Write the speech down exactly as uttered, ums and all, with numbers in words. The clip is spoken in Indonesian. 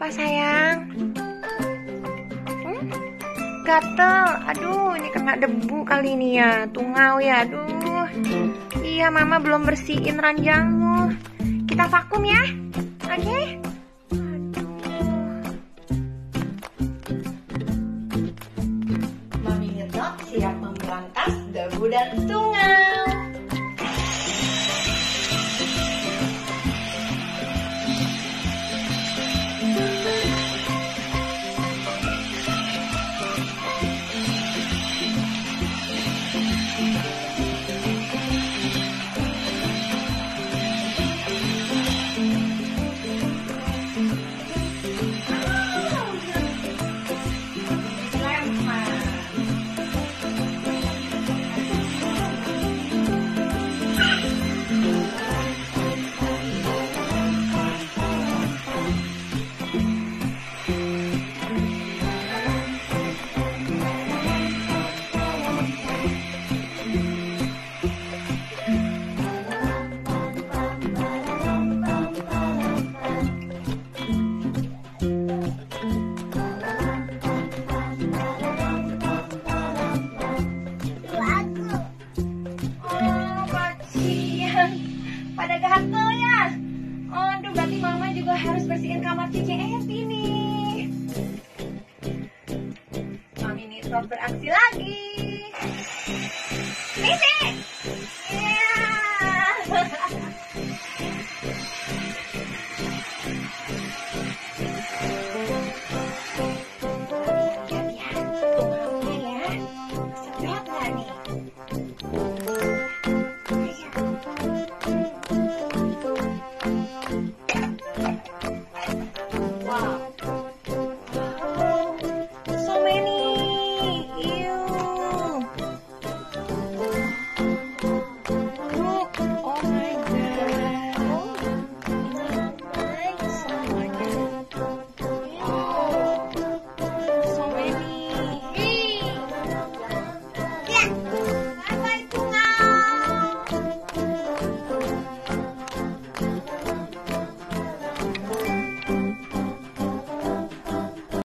Kenapa sayang? Hmm? Gatel. Aduh, ini kena debu kali ini ya. Tungau ya. Aduh. Iya, mama belum bersihin ranjangmu. Kita vakum ya. Oke? Okay? Mami Nito siap memberantas debu dan tungau. Pada gatel ya. Aduh, berarti mama juga harus bersihin kamar Cici Evi nih. Mami Nito beraksi lagi.